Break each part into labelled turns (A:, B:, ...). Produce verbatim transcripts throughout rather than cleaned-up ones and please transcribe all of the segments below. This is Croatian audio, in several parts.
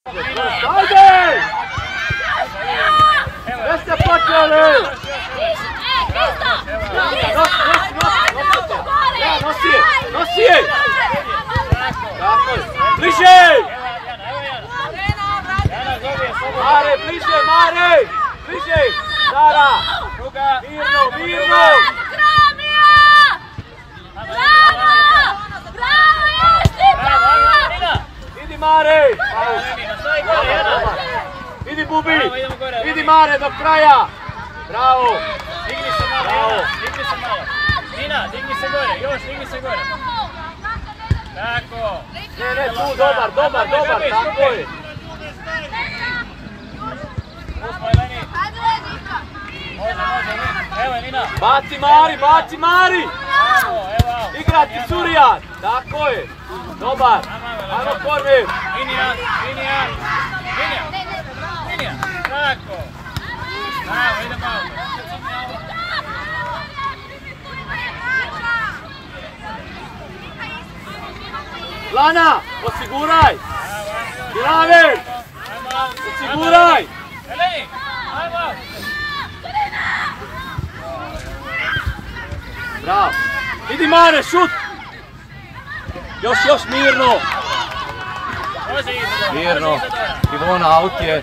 A: Ajde! Gdje ste počeli? Nosi je! Nosi je! Bliže! Mare, bliže, Mare! Bliže! Sara! Mirno, mirno! Idi Mare! Idi Bubi! Idi Mare do kraja! Bravo!
B: Digni se malo, Jana, digni se malo. Nina, digni se gore, još digni se gore. Tako.
A: Ne, ne, tu, dobar, dobar, dobar, tako je.
B: Uspaj, Leni. Može, može, Nina. Evo je Nina.
A: Baci Mari, baci Mari!
B: Evo, evo.
A: Igrati Surijan, tako je. Dobar. Ajmo Kormir.
B: Linija, linija. Linija. Linija. Tako. Bravo, ide malo.
A: Lana, osiguraj! Bilaver! Osiguraj!
B: Eleni, ajmo!
A: Bravo! Idi Mare, šut! Još, još, mirno! Mirno! Ivona, aut je!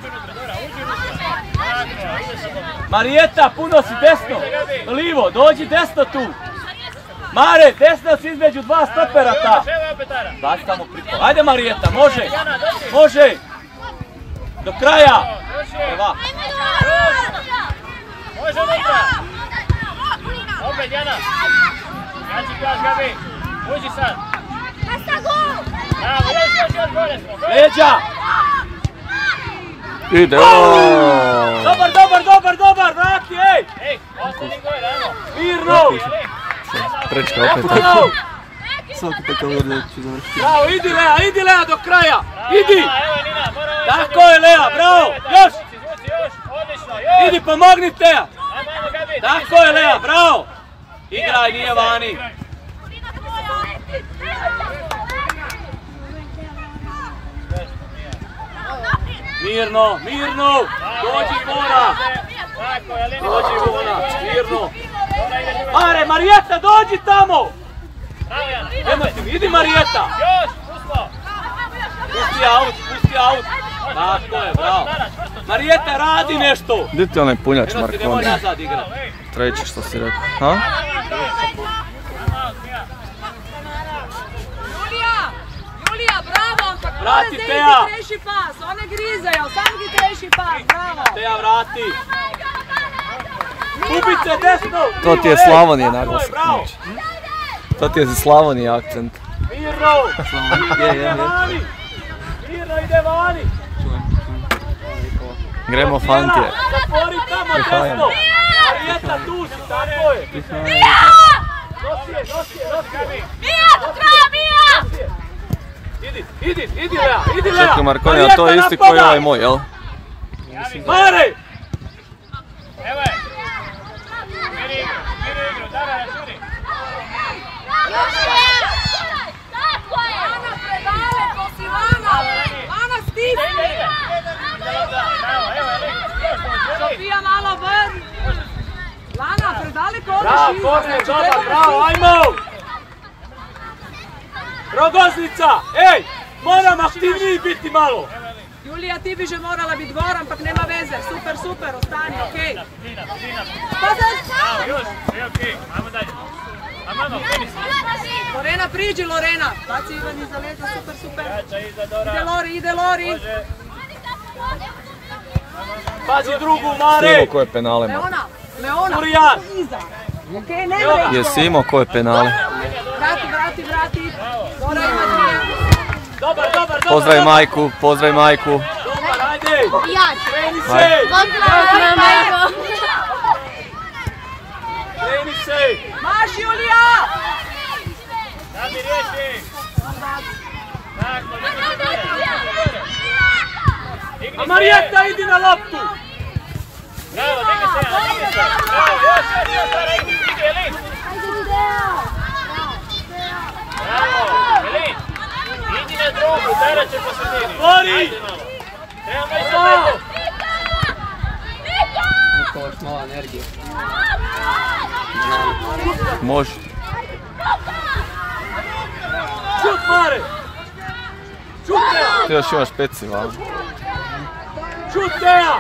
A: Marijeta, puno si desno! Livo, dođi desno tu! Mare, desno si između dva stopera ta! Baci tamo priko. Ajde Marijeta, može! Može! Do kraja! Eva!
B: Može Luka! Opet Jana! Jači glas Gabi! Uđi sad! Bravo, još, još, još gore smo!
A: Leđa!
C: Ide!
A: Dobar, dobar, dobar, dobar, vrati, ej!
B: Ej, ostani gore, ajmo!
A: Mirno!
C: Prečka opet.
A: Bravo!
C: Svaki put ovo da ću završiti.
A: Bravo, idi Lea, idi Lea do kraja! Idi!
B: Evo je Nina, mora ovo
A: Tako je Lea, bravo! Još!
B: Zvuci, još, odlično, još!
A: Idi, pomogni Teja!
B: Ajmo, ajmo Gabi!
A: Tako je Lea, bravo! Igraj, nije vani! Mirno, mirno! Dođi Ivona! Dođi Ivona, mirno! Mare, Marijeta, dođi tamo! Nemoj ti mi, idi Marijeta!
B: Još, pusto!
A: Pusti aut, pusti aut! Tako je, bravo! Marijeta, radi nešto!
C: Gdje ti onaj punjač
A: Eno ti nemoj
C: Markoni?
A: nazad igrat.
C: Treći što si rekao, ha?
D: Julija! Julija, bravo! Kako
A: Vrati,
D: mora
A: Teja.
D: da ide treći pas, one grizaju, sam gi treći pas, bravo!
A: Teja, vrati! Ubice, desno!
C: To ti je
A: Lijevo, ej,
C: Slavonije
A: tako je,
C: naglasak.
A: bravo.
C: To ti je za Slavonije akcent.
A: Mirno!
C: Je, je,
A: Ide
C: je.
A: vani! Mirno, ide vani!
C: Gremo fantije.
A: Zatvori tamo desno! Marijeta, tu si, tako je!
D: Mija!
A: Nosi je, nosi je, nosi je!
D: Mija, do kraja, Mija!
A: Nosi je. Idi, idi, idi Lea, idi Lea!
C: Čekaj Markoni, a to je isti koji je ovaj moj, jel?
A: Mare!
B: Evo je! Miri igru, miri igru, dara na širi!
D: Tako je! Lana, predale, posi Lana! Lana, stisni! Sofija, malo ven! Lana, predali koraš
A: Bravo,
D: iza!
A: Korne,
D: znači,
A: dobar,
D: treba
A: bravo,
D: da
A: ajmo! Rogoznica, ej! Moram aktivniji biti malo!
D: Julija, ti bi že morala biti gor, ampak nema veze. Super, super, ostani, okej.
B: Nina, Nina!
D: Pa da...
B: Bravo, još, sve okej, ajmo dalje! Ajmo, ajmo, kreni se!
D: Lorena, priđi, Lorena! Baci Ivan iza leta, super, super.
B: Jača iza Dora!
D: Ide Lori, ide Lori!
B: Može!
A: Pazi drugu, Mare!
C: Simo koje penale ima.
D: Leona, Leona,
A: Surijan!
D: iza. Okej, ne vreć.
C: Jesi imao koje penale?
D: Vrati, vrati, vrati. Dora ima dvije.
A: Dobar, dobar, dobar!
C: Pozdravi
A: dobar.
C: majku, pozdravi majku.
A: Dobar, ajde! Kreni se!
C: Ajde.
D: Pozdrav, majko.
A: Kreni se!
D: Maš, Julija!
B: Da mi riješi! Tako,
A: A Marijeta, idi na loptu!
B: bravo, digni se, Jana, digni se! Bravo, još, još, još, Dara, igri, igri, Elin! Bravo, Elin! Idi na drugu, Dara će po sredini!
A: Lori!
B: Ajde malo! Trebamo i sad.
E: Nikola još malo energije.
C: Može.
A: Šut, Mare! Šut, Teja!
C: Ti još imaš peci, važno.
A: Šut, Teja!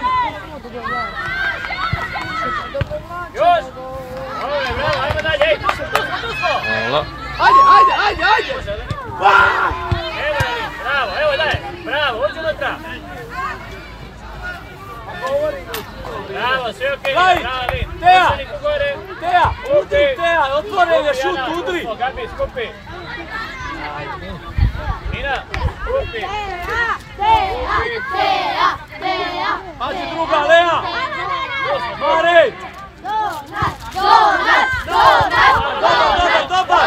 B: Još! Ovo je bravo, ajmo dalje, ej, tu smo, tu smo, tu smo!
C: Hvala.
A: Ajde, ajde, ajde, ajde!
B: Evo Elin, bravo, evo dalje, bravo, uđi unutra! Bravo, sve okej,
A: Daj,
B: bravo Elin,
A: Teja!
B: ostani tu gore!
A: Teja, udri, Teja, otvoren je šut, udri!
B: Gabi, skupi! Nina, skupi!
A: Pazi druga, Lea! Mare! Dobar, dobar, dobar!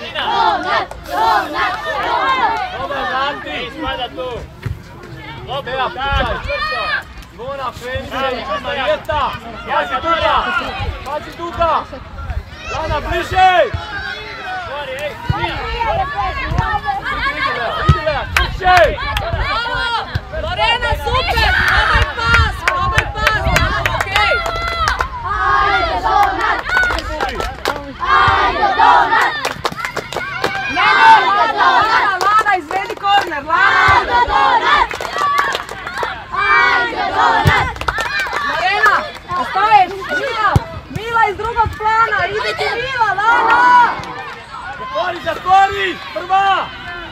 A: Dobar, Zanti!
B: Ispada tu! Lopta,
A: Teja,
B: tako,
A: pucaj!
B: čvrsto!
A: Ivona, kreni se, Marijeta! Pazi tuda! Pazi tuda! Lana, bliže!
B: Gori, ej, Nina!
A: Idi, Lea, kriče!
D: Lorena, super! Probaj pas, probaj pas, bravo, okej!
F: Ajde donat! Ajde donat!
D: Lana, Lana, izvedi korner, Lana!
F: Ajde donat! Ajde donat!
D: Lorena, ostaješ, Mila! Mila iz drugog plana, idi ti Mila, Lana!
A: Zatvori, zatvori! Prva!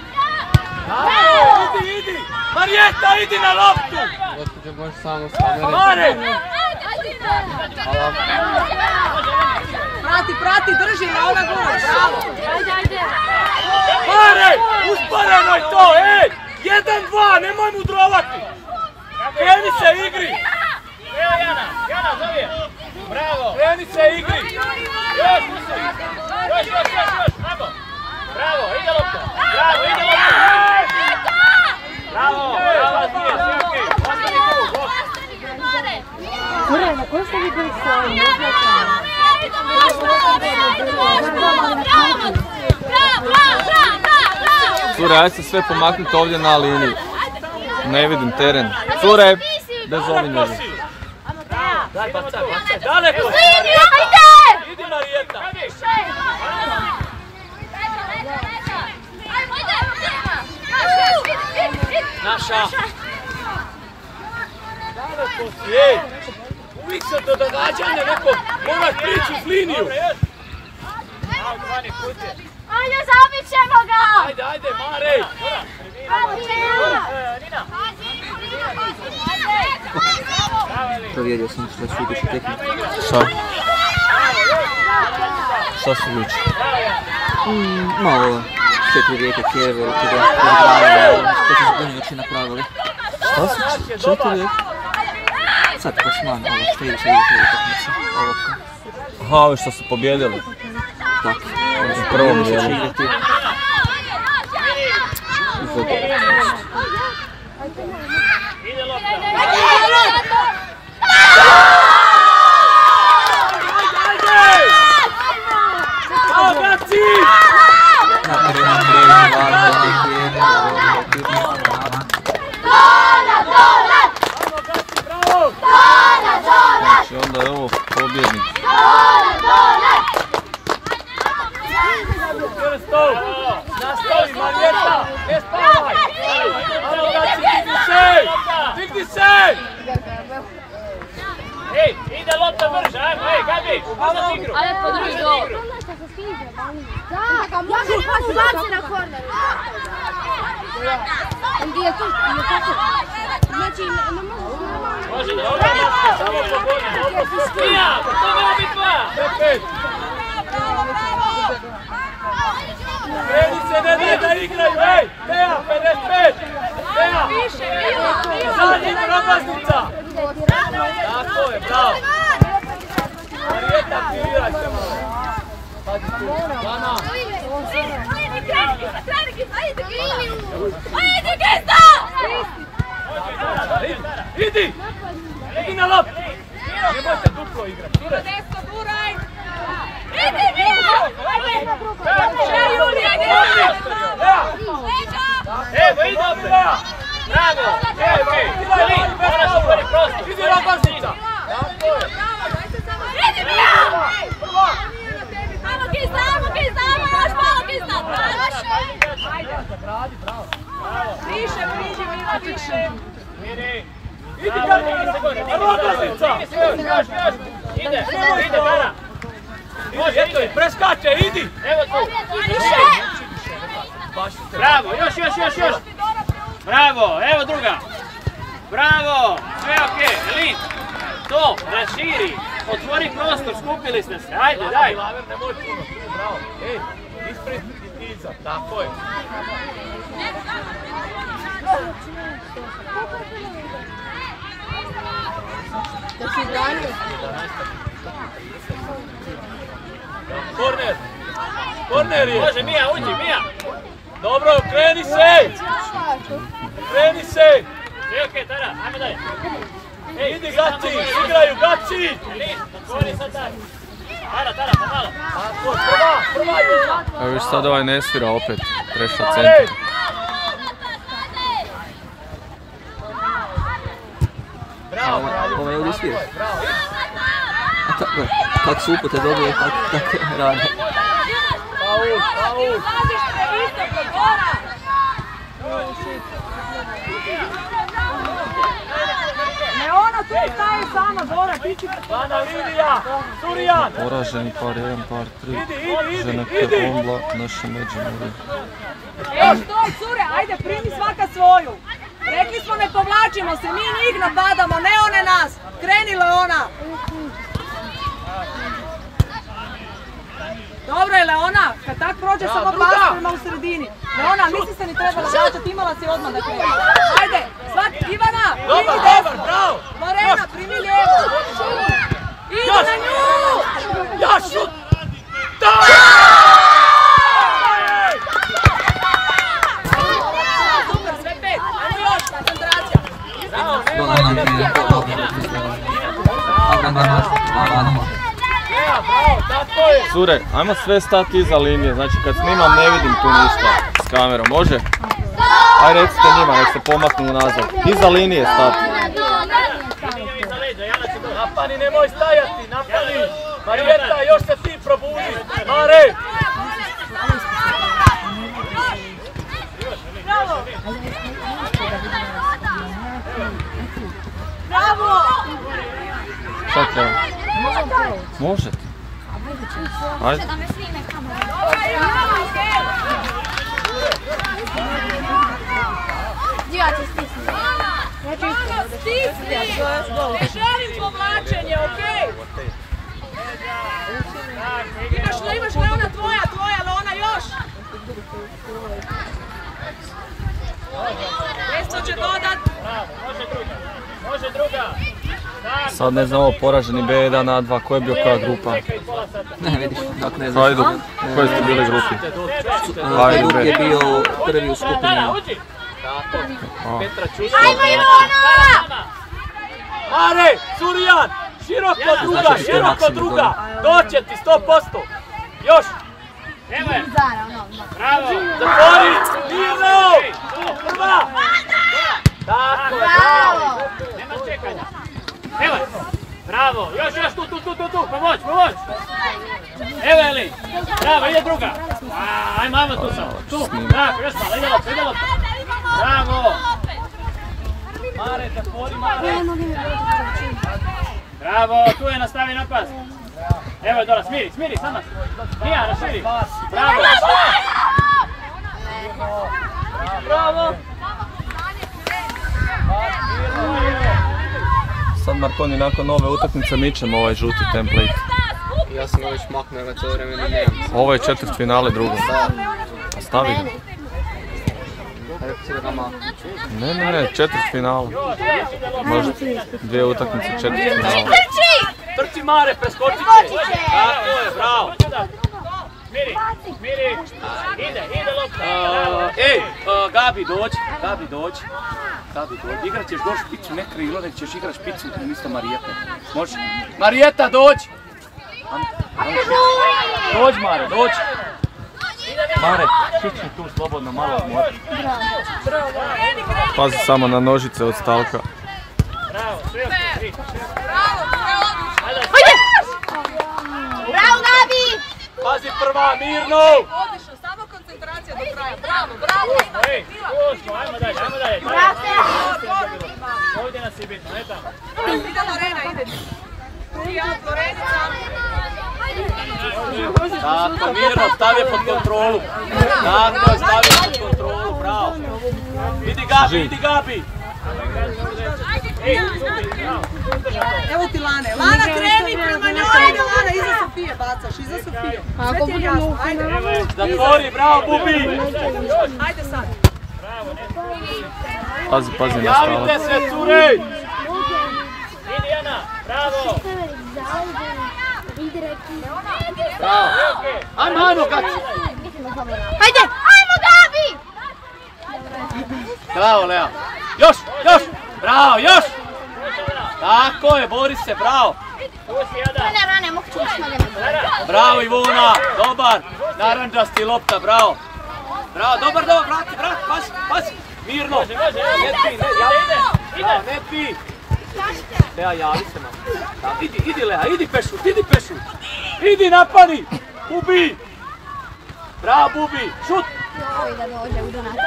A: Ajde, idi, idi! Marijeta, idi na loptu!
E: Gospođo, možeš samo stavljati.
A: Mare!
E: Hvala.
D: Prati, prati, drži na ona gura, bravo!
A: Mare! Usporeno je to, ej! Jedan, dva, nemoj mudrovati! Kreni se igri!
B: Evo Jana, Jana, zove je! Bravo!
A: Kreni se igri!
B: Još, Musi! Još, još, još, još, bravo! Bravo, ide lopta! Bravo, ide lopta! Bravo, bravo, Zije, sve okej! Ostani tu, bok!
F: Kure, na koju ste vi bili svojim?
C: Cure, ajde se sve pomaknuti ovdje na liniji. Ne vidim teren. Cure, bez ovinjega.
A: Daj, bacaj, bacaj, daleko!
F: Ajde!
A: Idi, Marijeta! Naša! Daleko si, ej! Uvijek se do događanja neko moraš prići uz liniju!
B: Bravo, Tvani, pusti!
F: Ajde, zabit ćemo ga!
A: Ajde, ajde, Mare!
B: Nina!
E: Provjerio sam da ću idući tehniku.
C: Šta? Šta se viče?
E: Malo četiri rijeke Kijeve, kada je što su zbunjujući napravili.
C: Šta su četiri rijeke?
E: Sad plasman, ovo što ide sa iduće utakmice, olovka.
C: Aha, ovi što su pobjedili.
E: Tako.
C: U prvom dijelu.
E: Će igrati u vodu.
B: Ide lopta!
A: Kao gaci!
E: Na terenu Brejna, Varna, Kijeve,
F: Donat, donat!
A: Ajmo, gaci, bravo!
F: Donat, donat!
C: Znači onda je ovo pobjednik.
F: Donat, donat!
A: Krstov! Nastavi, Marijeta! Ne spavaj! Ajmo, gaci, digni se! Digni se!
B: Ej, ide lopta brže, ajmo, ej, Gabi, uzeti igru!
F: Ajde, podruži dobro. Da, može pas baci na korner. Gdje je tu? Znači, ne može.
B: Može, dobro, samo pogodi, dobro, Nina, to nema biti tvoja!
A: Pet! Kreni se, ne daj da igraju, ej! Teja, pedeset pet! Teja! Zadnji probaznica! Tako je, bravo! Marijeta, aktiviraj se malo! Pazi tu, Lana! Idi! Idi na lop! Nemojte duplo igrati, Ture!
B: Evo, ide opet! Bravo! Ej, ej! Elin, moraš otvori prostor!
A: Idi na Gaznica!
F: Idi Mila! Ajmo Kista, ajmo Kista, ajmo još malo Kista!
D: Ajde, radi, bravo. Više priđi Mila, više.
B: Miri!
A: Idi Gaznica! Evo Gaznica!
B: Još, još! Ide, ide, Gara!
A: Može, eto je, preskače, idi!
B: Evo tu! Bravo, još, još, još, još! Bravo, evo druga! Bravo, sve okej, Elin! To, raširi, otvori prostor, skupili ste se, ajde, daj!
A: Laver, nemoj puno, bravo. Ej, ispred i iza, tako je. Korner! Korner je!
B: Može, Mija, uđi, Mija!
A: Dobro, kreni se! Kreni se!
B: Sve okej, Tara, ajmo dalje!
A: Idi Gaci, igraju Gaci!
B: Elin, otvori sad dalje! Tara, Tara, pomalo!
A: Tako, prva, prva je!
C: Evo viš sad ovaj ne svira opet, prešao centar.
A: Bravo, bravo!
E: Ovo je ovdje svira. A tako je, kak su upute dobije, tako rade.
A: Paul, Paul!
D: Izlaziš previsoko, Gora! Ne, ona tu staje sama, Gora, ti si...
A: Vana Lidija! Surijan!
C: Poraženi par jedan, par tri.
A: Idi, idi, idi,
C: Ženeke
A: idi!
C: Ombla, naše Međimurje.
D: Ej, stoj, cure, ajde, primi svaka svoju. Rekli smo ne povlačimo se, mi njih napadamo, ne one nas. Kreni Leona. Dobro je Leona, kad tak prođe samo pas prema u sredini. Leona, nisi se ni trebala vraćati, imala si odmah da kreni. Ajde, svak, Ivana, primi
A: Dobar,
D: desno.
A: dobar, bravo!
D: Lorena, primi lijevo. Idu na nju!
A: Ja šut! Da!
D: Super, sve pet. Ajmo još, koncentracija.
A: Bravo, tako je!
C: Cure, ajmo sve stati iza linije, znači kad snimam ne vidim tu ništa s kamerom, može? Aj recite njima, nek se pomaknu nazad. Iza linije stati.
B: Iza leđa, Jana će doći!
A: Napani, nemoj stajati, napani! Marijeta, još se ti probudi! Mare!
D: Bravo! Bravo!
C: Šta treba? Možete. Ajde.
D: Stisni! Ne želim povlačenje, okej? Imaš li, imaš li ona tvoja, tvoja, ali ona još? Mjesto će dodat.
B: Može druga! Može druga!
C: Sad ne znam ovo poraženi B jedan A dva, ko je bio koja grupa?
E: Ne, vidiš, tako ne znam.
C: Hajdu, u kojoj ste bili grupi?
E: Hajduk je bio prvi u skupini.
A: Petra Čuska!
F: Ajmo Ivana!
A: Mare, Surijan! Široko druga, široko druga! Doće ti, sto posto! Još!
B: Evo je! Bravo!
A: Zatvori! Mirno! Prva! Tako je, bravo!
B: Nema čekanja! Evo je! Bravo! Još, još, tu, tu, tu, tu, tu! Pomoć, pomoć! Evo je Elin! Bravo, ide druga! Ajmo, ajmo tu sam! Tu! Bravo, još malo, ide lopta, ide lopta! Bravo!
A: Mare, zatvori, Mare!
B: Bravo, tu je, nastavi napast! Evo je Dora, smiri, smiri, sama! Mija, raširi! Bravo!
A: Bravo!
C: Sad Marconi nakon ove utakmice mičemo ovaj žuti template.
E: Ja sam ga već maknuo, ja ga cijelo vrijeme ne nemam.
C: Ovo je četvrt finale drugo. A stavi ga.
E: Rekao si da ga maknuo.
C: Ne, ne, ne, četvrt finale. Možda dvije utakmice, četvrt finale.
A: Trči Mare, preskočit će! Tako je, bravo!
B: Smiri, smiri! Ide, ide lopta!
A: Ej, Gabi, dođi, Gabi, dođi. Gabi, dođi, igrat ćeš doći špicu, ne krilo, nek ćeš igrat špicu umjesto Marijete. Može? Marijeta, dođi! Dođi, Mare, dođi! Mare, šućni tu slobodno, malo odmori.
D: Kreni, kreni,
C: Pazi samo na nožice od Stalka.
B: Bravo, sve ostaje.
F: Bravo, Gabi!
A: Pazi prva, mirno!
D: Odlično, samo koncentracija do kraja. Bravo, bravo, ima.
B: Ej, puško, ajmo dalje, ajmo dalje. Ovdje nas je bitno, ne tamo.
D: Ide Lorena, ide. Ja, Lorenica.
A: Tako, mirno, stavi je pod kontrolu. Tako je, stavi je pod kontrolu, bravo. Idi Gabi, idi Gabi.
D: Evo ti Lane. Lana, kreni prema njoj, ide Lana, iza Sofije bacaš, iza Sofije. Sve ti je jasno, ajde.
A: Zatvori, bravo Bubi.
D: Ajde sad.
C: Pazi, pazi na Stalak.
A: Javite se, cure.
B: Idi Jana, bravo.
A: Bravo. Ajmo, ajmo, Gaci.
F: Hajde, ajmo Gabi!
A: Bravo, Lea. Još, još. Bravo, još. Tako je, bori se, bravo.
B: Pusti Jada.
F: Ne, rane, mogu ću s nogama.
A: Bravo Ivona, dobar. Naranđasti lopta, bravo. Bravo, dobar, dobar, vrati, vrati, pazi, pazi. Mirno.
B: Može, može.
A: Ne pi, ne,
B: Ide, ide.
A: bravo, ne pi. Lea, javi se nam. Da, idi, idi Lea, idi Pešut, idi Pešut. Idi, napadi. Bubi. Bravo, Bubi, šut.
F: Joj, da dođe u donat.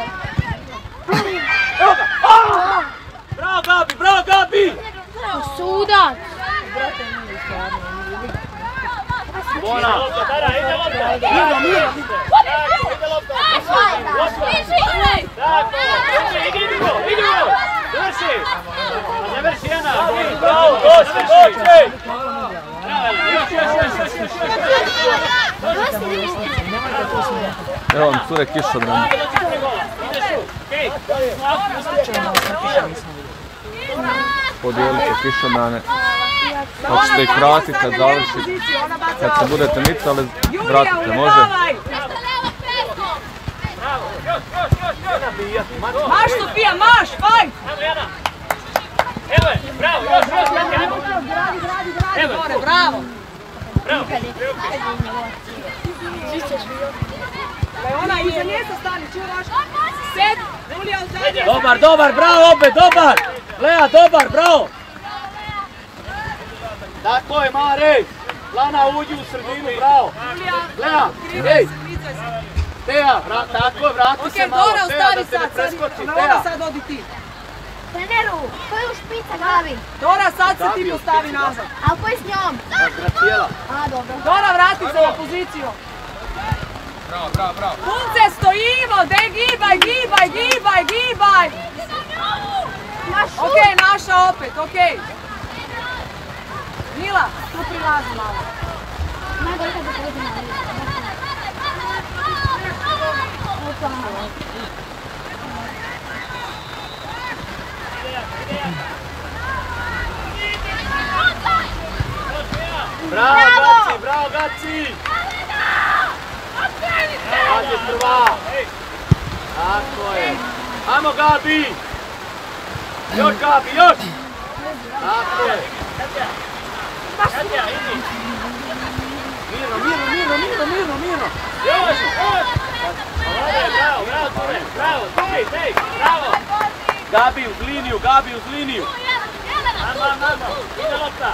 A: Evo ga. A! Bravo, Gabi, bravo, Gabi.
F: Sudac!
A: Ivona.
B: Dara, ide lopta.
A: Mirno, mirno.
B: Ide lopta. Tako, idi, idi go, idi go. Završi. Završi Jana.
A: Bravo, dođe, dođe.
B: Još, još, još, još, još.
C: Evo vam cure kišobran. Podijelite kišobrane. Pa ćete ih vratiti kad završite. Kad se budete micali, vratite, može?
D: Maš Sofija, maš, fajn!
B: Evo je, bravo, još, još, ajmo. Evo je,
D: Gore, bravo!
B: bravo.
D: Da je ona iza nje se stani, čuvaš? Sed, Julija u zadnje.
A: Dobar, dobar, bravo opet, dobar! Lea, dobar, bravo! Tako je, Mare! Lana, uđi u sredinu, bravo! Lea, ej! Teja, tako je, vrati se malo,
D: Dora,
A: Teja, da
D: ostavi
A: se ne
D: sad,
A: preskoči,
D: sad,
A: Teja!
D: Dora, sad odi ti.
F: Treneru, ko je u špica Gabi?
D: Dora, sad se ti mi ostavi nazad.
F: A ko je s njom?
A: Gracijela.
F: A, dobro.
D: Dora, vrati se na poziciju.
C: Bravo, bravo, bravo.
D: Punce, stojimo, dej, gibaj, gibaj, gibaj, gibaj. Okej, naša opet, okej. Mila, tu prilazi malo.
F: Najbolje kad se pođe na
A: Bravo, Gaci, bravo, Gaci! Ajde, prva! Tako je! Ajmo, Gabi! Još, Gabi, još! Tako je!
B: Katja, idi.
A: Mirno, mirno, mirno, mirno, mirno, mirno!
B: Još, još. Bravo, bravo, Tore, bravo, Tore, dej, bravo.
A: Gabi uz liniju, Gabi uz liniju!
B: Mama, mama, ide lopta.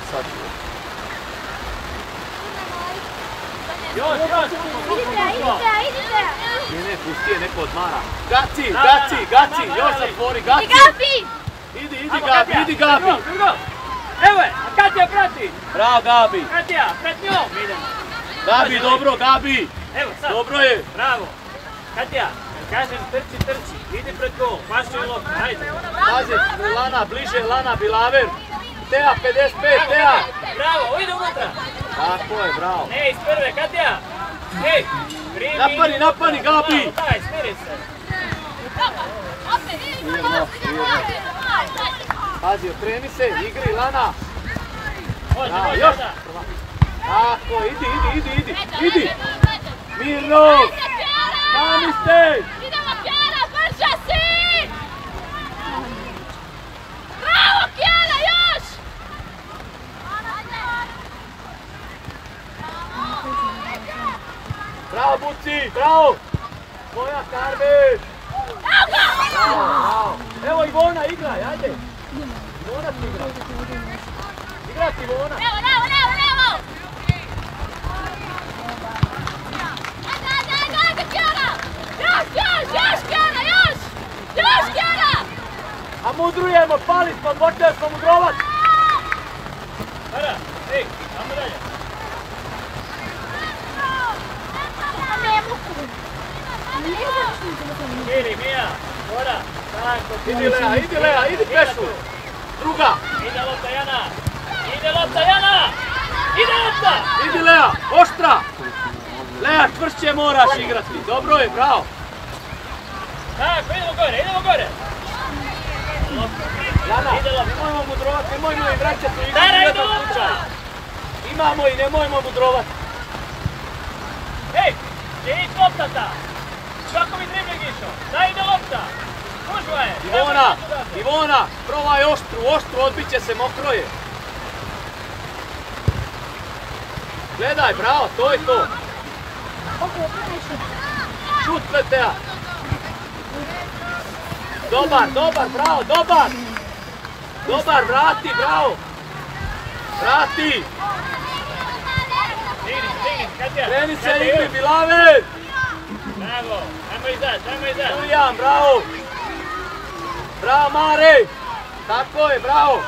B: Još, još.
F: Idite, idite, idite!
A: Ne, ne, pusti je, neko odmara. Gaci, Gaci, Gaci, još zatvori, Gaci!
F: Gabi!
A: Idi, idi Gabi, idi Gabi!
B: Drugo, drugo. Evo je, a Katja prati.
A: Bravo, Gabi!
B: Katja, pred njom idemo.
A: Gabi, dobro, Gabi!
B: Evo sad.
A: Dobro je!
B: Bravo. Katja, kažem trči, trči. Idi pred gol, paši lopta, ajde.
A: Pazi, Lana, bliže, Lana, Bilaver! Teja, pedeset pet, Teja!
B: Bravo, ide unutra.
A: Tako je, bravo!
B: Ne, iz prve, Katja. Ej, primi.
A: Napani, napani, Gabi!
B: Daj, smiri se.
A: Mirno, mirno. Pazi, okreni se, igri, Lana!
B: Može,
A: Bravo,
B: može,
A: još!
B: da.
A: Tako, idi, idi, idi, idi! Idi! Mirno! Sami ste!
F: Idemo, Kjara, brže si! Bravo, Kjara, još!
A: Bravo, Buci, bravo! Moja Karbe!
F: Bravo!
A: igraj, ajde. Ivona ti igra. Igra ti Ivona.
F: Evo, evo, evo, evo! Ajde, ajde, ajde, ajde, Kjara! Još, još, još, Kjara, još! Još, Kjara!
A: A mudrujemo, pali smo, počeli smo mudrovat.
B: Tara, ej, tamo dalje. Miri, Mija, Gora, tako,
A: Idi Lea, idi Lea, idi Pešu. Druga.
B: ide lopta Jana, ide lopta Jana, ide lopta!
A: Idi Lea, oštra. Lea, čvršće moraš igrati. Dobro je, bravo.
B: Tako, idemo gore, idemo gore!
A: Jana,
B: Ide lopta.
A: nemojmo mudrovati, nemojmo i vraćati u igru.
B: Tara,
A: u
B: ide
A: jednom
B: lopta!
A: slučaju. Imamo i nemojmo mudrovati.
B: Ej, gdje je lopta ta? Kako mi dribling išao? Daj ide lopta! Kužva je!
A: Ivona, Ivona, provaj oštru, oštru, odbit će se, mokro je. Gledaj, bravo, to je to. Šut, Letea. Dobar, dobar, bravo, dobar. Dobar, vrati, bravo. Vrati.
B: Digni se, digni se, Katja!
A: Kreni se
B: Katja,
A: igri,
B: još.
A: Bilaven.
B: Bravo, ajmo izaći, ajmo izaći!
A: Julijan, bravo. Bravo, Mare. Tako je, bravo.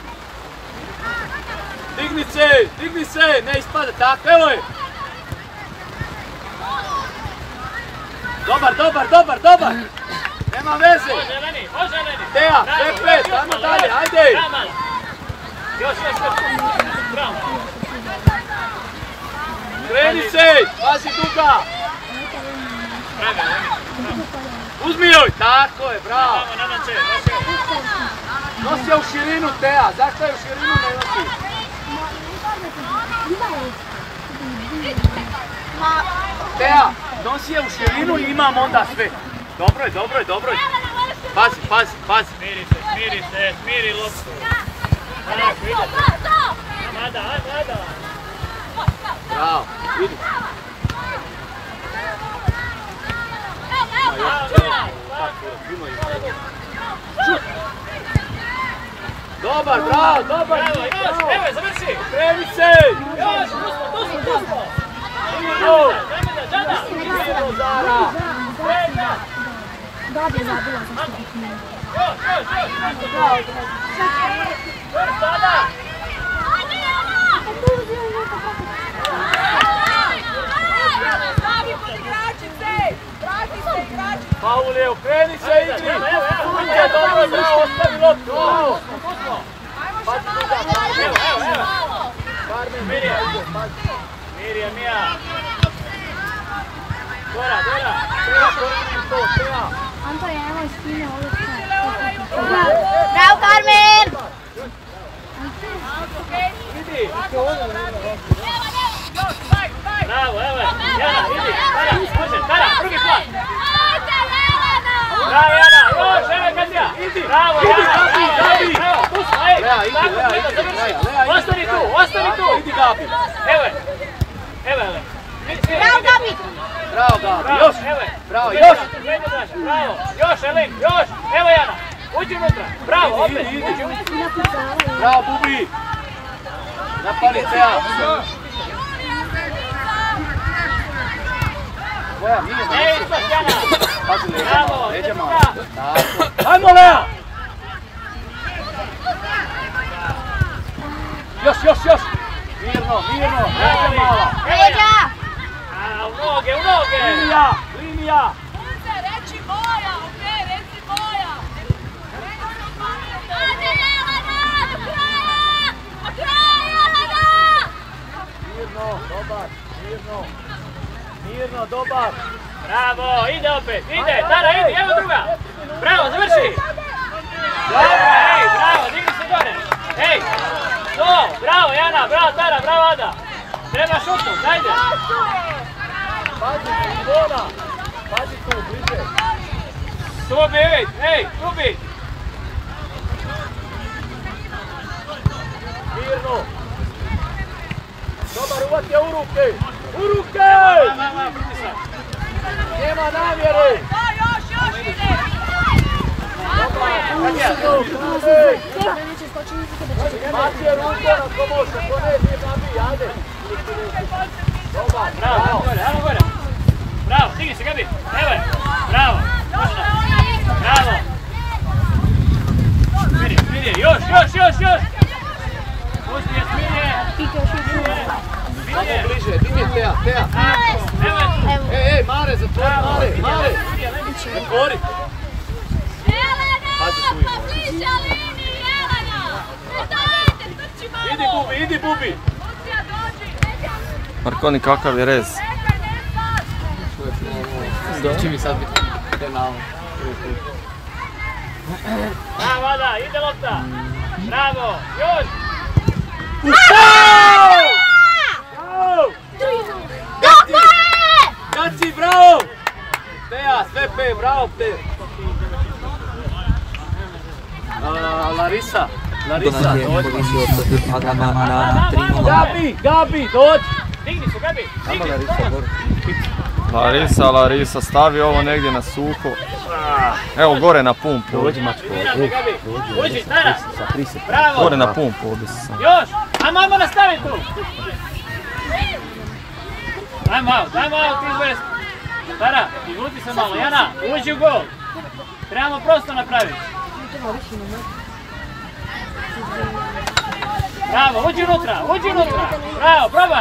A: Digni se, digni se, ne ispada, tako, evo je. Dobar, dobar, dobar, dobar. Nema veze.
B: Može Eleni, može Eleni!
A: Teja,
B: Bravo,
A: Pepe,
B: još
A: ajmo
B: malo,
A: dalje,
B: još.
A: ajde.
B: Bravo, malo. Još, još, još! Bravo!
A: Kreni se, pazi duga.
B: Bravo, Eleni!
A: Uzmi joj, tako je, bravo.
B: Bravo, nadam se, nosi!
A: Nosi je u širinu, Teja, zašto je u širinu ne nosi? Teja, nosi je u širinu i imam onda sve. Dobro je, dobro je, dobro je. Pazi, pazi, pazi.
B: Smiri se, smiri se, smiri loptu! Tako, ide! Ajmo, Ada, ajmo, Ada!
A: Bravo, vidi.
B: Bravo, bravo!
A: Dobar, bravo, dobar.
B: Bravo, još, evo je, završi!
A: Kreni se.
B: Još, tu smo, tu smo, tu smo!
A: Idemo.
B: Ajmo da, Đana!
A: Idemo, Zara.
B: Srednja!
F: Dobije, zabila sam što bih nije.
B: Još, još, još! Još, Ada!
A: Paul je, okreni se igri. Ide, dobro, bravo, ostavi loptu. Bravo. Pazi duga, Carmen.
B: Evo, evo, evo!
A: Carmen,
B: Mirija.
A: pazi.
B: Mirija, Mija! Dora, Dora!
A: Teja, korenim to, Teja.
F: Anto je evo skine ovo što. Bravo, Carmen!
A: Idi.
B: Bravo, evo je! Jana, idi! Tara, može, Tara, drugi plan! Bravo, Jana! Još, evo je Katja!
A: Idi,
B: Bravo,
A: idi,
B: Jana!
A: Gabi,
B: Bravo,
A: Gabi.
B: evo, tu smo, ej!
A: Lea, idi,
B: Tako,
A: Lea,
B: Leda,
A: idi,
B: završi!
A: Lea, Lea, idi.
B: Ostani tu, ostani tu!
A: Idi, Gabi.
B: Evo je! Evo je,
F: Bravo, Gabi!
A: Bravo, Gabi.
B: Bravo,
A: Još.
B: evo je!
A: Bravo,
B: Još!
A: još.
B: Bravo! Još, Elin, još! Evo Jana! Uđi unutra! Bravo, opet!
A: Idi, idi.
B: Uđi unutra!
A: Bravo, Bubi. Napali Teja. Lea, nije na
B: Ne, ispod Jana!
A: Pazi leđa
B: Bravo,
A: malo,
B: ide
A: leđa malo.
B: druga.
A: Tako. Ajmo, Lea! Još, još, još! Mirno, mirno, leđa mala.
F: Leđa!
B: A, u noge, u noge!
A: Linija, linija!
D: Reći boja, okej, reci boja.
A: Mirno, dobar, mirno. Mirno, dobar.
B: Bravo, ide opet, ide, Tara, idi, evo druga! Bravo, završi! Bravo, ej, bravo, digni se gore! Ej, to, bravo Jana, bravo Tara, bravo Ada! Treba šutnut, ajde!
A: Pazi, Ivona. Pazi tu, bliže.
B: Tu bi, ej, ej, tu bi!
A: Mirno. Dobar, uvati je u ruke. U ruke!
B: Ma, ma, pritisak!
A: Nema namjere.
D: Da, još, još ide.
A: Dobar, Matija ruka ako može, ako ne, nije nabij, ajde.
B: Bravo, ajmo gore, ajmo gore. Bravo, digni se Gabi, evo je. Bravo, bravo. Smiri, smiri, još, još, još, još. Pusti je, smiri je.
A: Samo bliže, di mi je Teja, Teja.
B: Evo je tu.
A: Ej, ej, Mare, zatvori, Mare, Mare. Zatvori.
F: Jelena, pa bliža liniji, Jelena! Ne dajte, trči malo!
A: Idi Bubi, idi Bubi.
F: Lucija, dođi!
C: Markoni, kakav je rez?
F: Čekaj, ne sad!
E: Će mi sad biti penal.
B: Bravo, Ada, ide lopta. Bravo, još.
F: Kako je?
A: Gaci, bravo! Teja, sve pe, bravo te. Larisa, Larisa, dođi. Gabi, Gabi, dođi.
B: Digni se, Gabi, digni se.
C: Larisa, Larisa, stavi ovo negdje na suho. Evo, gore na pumpu. Dođi, mačko.
B: Uđi, Stara. Bravo.
C: Gore na pumpu, ovdje se sam.
B: Još, ajmo, ajmo nastavi tu. Ajmo out, ajmo out, izvesti. Stara, izvuti se malo. Jana, uđi u gol. Trebamo prosto napraviti. Bravo, uđi unutra, uđi unutra. Bravo, probaj.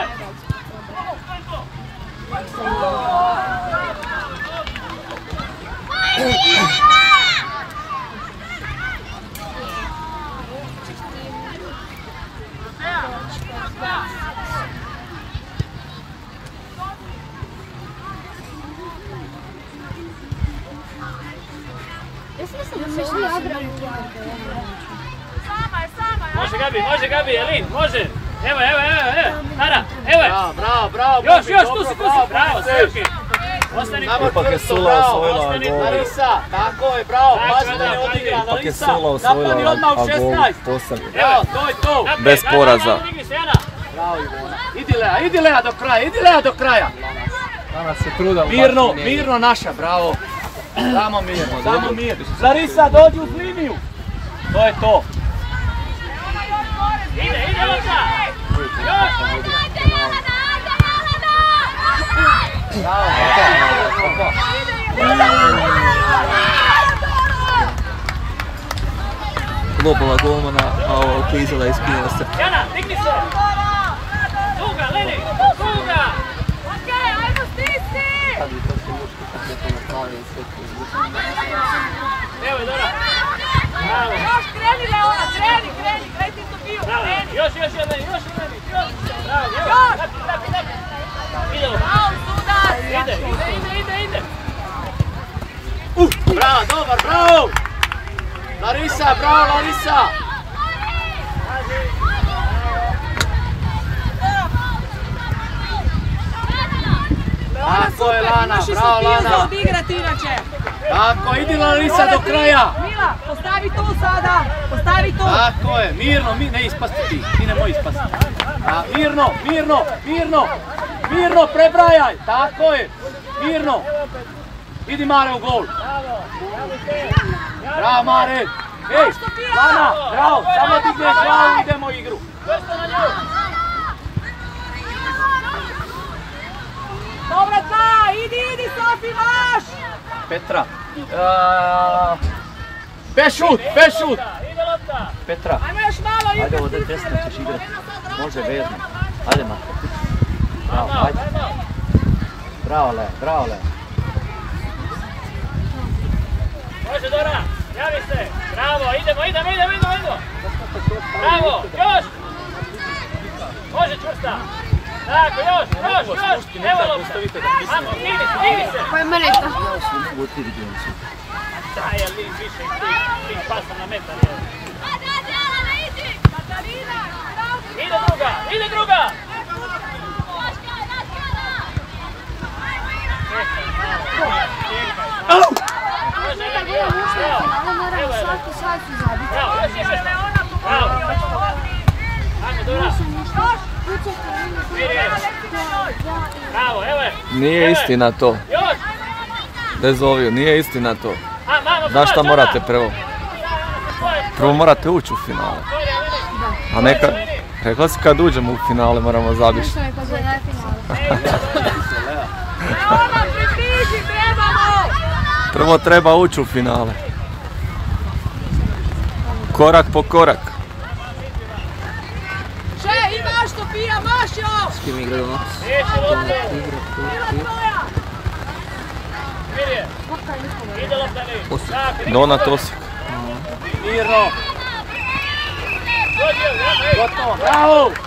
B: Može Gabi, može Gabi, Elin, može. Evo, evo, evo, evo, Tara, evo je.
A: Bravo, bravo, bravo.
B: Još, još, tu si, tu si, bravo, sve okej. Ostani tu.
A: Ipak je Sula osvojila gol. Larisa, tako je, bravo, pazi da ne odigra, Larisa. Napani odmah u šesnaest. Evo, to je to.
C: Bez poraza.
A: Bravo Ivona. Idi Lea, idi Lea do kraja, idi Lea do kraja.
E: Danas se truda.
A: Mirno, mirno naša, bravo. Samo mirno, samo mirno. Larisa, dođi uz liniju. To je to.
B: Ide, ide lopta. Još.
F: Ajde, Jelena, ajde, Jelena!
E: Lopova golmana, a ovo klizala je ispinila se.
B: Jana, digni se. Tuga, Leni, tuga.
F: Okej, ajmo stisni!
B: Evo je Dora. Bravo.
D: Još kreni Leona, kreni, kreni, kreni ti to bio,
B: Bravo,
D: kreni.
B: još, još jedan, još jedan, još. Bravo, još. Napi, napi, napi. Ide lopta.
D: Bravo, sudac!
B: Ide, ide, ide, ide, ide.
A: Bravo, dobar, bravo. Larisa, bravo Larisa. Tako je Lana, bravo Lana.
D: Odigrati inače.
A: Tako, idi Larisa do kraja.
D: Mila, postavi tu sada, postavi tu.
A: Tako je, mirno, mi, ne ispasti ti, ti nemoj ispasti. A, mirno, mirno, mirno, mirno, prebrajaj, tako je, mirno. Idi Mare u gol. Bravo Mare. Ej, Lana, bravo, samo digneš glavu, idemo igru.
D: Dobra tla, idi, idi Sofi, maš!
A: Petra. Uh, pešut, pešut.
B: Ide lopta.
A: Petra.
D: Ajmo još malo igrati.
A: Ajde, ovdje desno ćeš igrati. Može vezno. Ajde Marko. Bravo, ajde. Bravo Le, bravo Le.
B: Može Dora, javi se. Bravo, idemo, idemo, idemo, idemo, idemo. Bravo, još. Može čvrsta. Tako, još, još, još. Evo lopta. Ajmo, digni se, digni se.
F: Pa je mene to.
B: Daj, ali više tih pasa na metar.
F: Ajde, ajde, Jelena, idi! Katarina!
B: Ide druga, ide druga. Može, evo je. Bravo, još je šesta. Bravo. Ajmo, Dora. Bravo, evo je.
C: Nije istina to.
B: Još.
C: Bez oviju, nije istina to.
B: A, mamo,
C: Znaš šta
B: Dora.
C: morate prvo? Prvo morate ući u finale. A neka, rekla si kad uđemo u finale moramo zabići.
D: Ona pritiži, trebamo!
C: Prvo treba ući u finale. Korak po korak.
D: Še, imaš Sofija, maš još!
E: S kim igra donos?
C: Osijek. Donat Osijek.
A: Mirno. Gotovo, bravo!